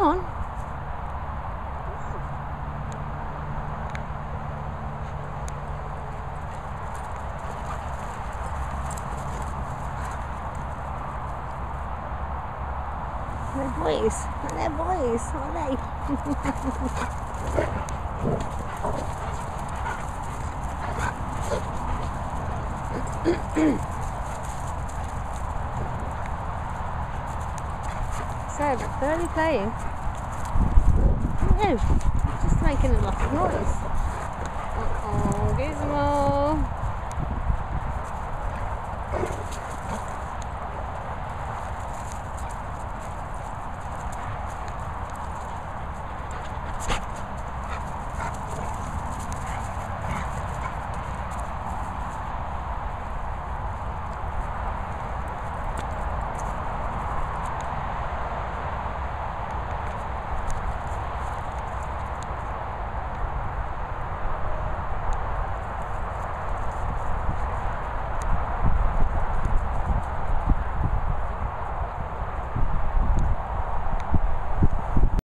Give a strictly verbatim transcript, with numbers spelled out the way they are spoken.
on. They're boys. They're boys, aren't they? So, they're only playing. No, just making a lot of noise. Uh oh, Gizmo.